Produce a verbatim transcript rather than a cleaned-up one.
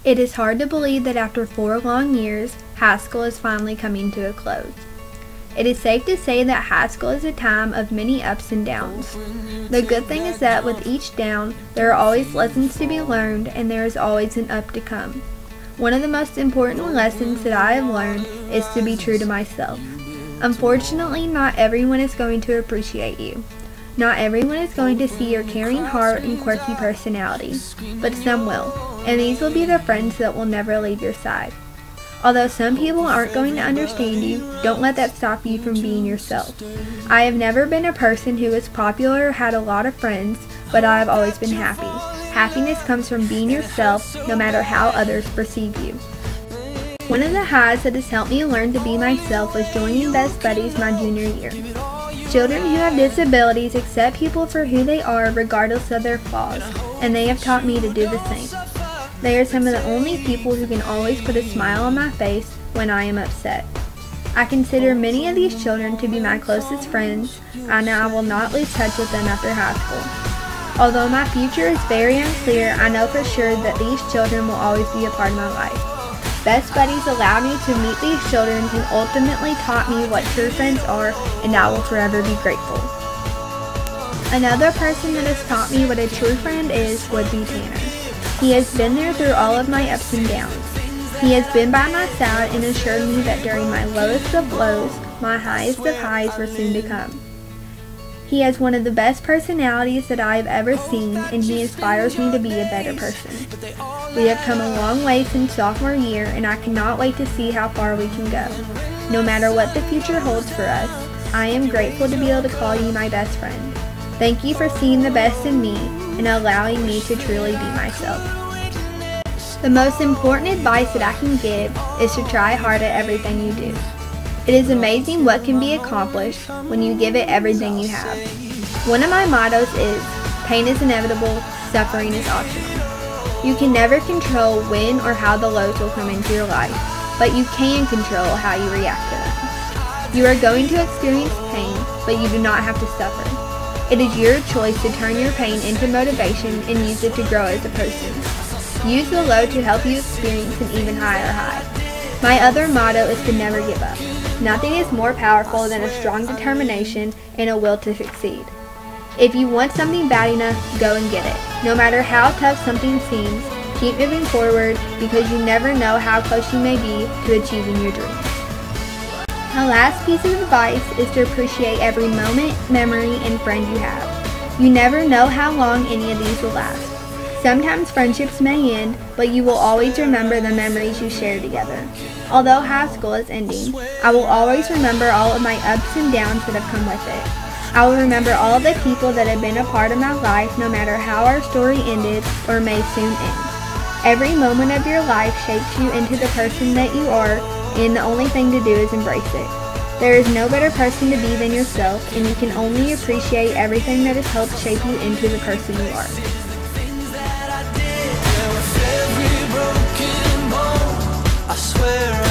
It is hard to believe that after four long years, high school is finally coming to a close. It is safe to say that high school is a time of many ups and downs. The good thing is that with each down, there are always lessons to be learned and there is always an up to come. One of the most important lessons that I have learned is to be true to myself. Unfortunately, not everyone is going to appreciate you. Not everyone is going to see your caring heart and quirky personality, but some will, and these will be the friends that will never leave your side. Although some people aren't going to understand you, don't let that stop you from being yourself. I have never been a person who was popular or had a lot of friends, but I have always been happy. Happiness comes from being yourself, no matter how others perceive you. One of the highs that has helped me learn to be myself was joining Best Buddies my junior year. Children who have disabilities accept people for who they are regardless of their flaws, and they have taught me to do the same. They are some of the only people who can always put a smile on my face when I am upset. I consider many of these children to be my closest friends, and I will not lose touch with them after high school. Although my future is very unclear, I know for sure that these children will always be a part of my life. Best Buddies allowed me to meet these children and ultimately taught me what true friends are, and I will forever be grateful. Another person that has taught me what a true friend is would be Tanner. He has been there through all of my ups and downs. He has been by my side and assured me that during my lowest of lows, my highest of highs were soon to come. He has one of the best personalities that I have ever seen, and he inspires me to be a better person. We have come a long way since sophomore year, and I cannot wait to see how far we can go. No matter what the future holds for us, I am grateful to be able to call you my best friend. Thank you for seeing the best in me and allowing me to truly be myself. The most important advice that I can give is to try hard at everything you do. It is amazing what can be accomplished when you give it everything you have. One of my mottos is, pain is inevitable, suffering is optional. You can never control when or how the lows will come into your life, but you can control how you react to them. You are going to experience pain, but you do not have to suffer. It is your choice to turn your pain into motivation and use it to grow as a person. Use the low to help you experience an even higher high. My other motto is to never give up. Nothing is more powerful than a strong determination and a will to succeed. If you want something bad enough, go and get it. No matter how tough something seems, keep moving forward because you never know how close you may be to achieving your dreams. My last piece of advice is to appreciate every moment, memory, and friend you have. You never know how long any of these will last. Sometimes friendships may end, but you will always remember the memories you shared together. Although high school is ending, I will always remember all of my ups and downs that have come with it. I will remember all of the people that have been a part of my life no matter how our story ended or may soon end. Every moment of your life shapes you into the person that you are, and the only thing to do is embrace it. There is no better person to be than yourself, and you can only appreciate everything that has helped shape you into the person you are. I swear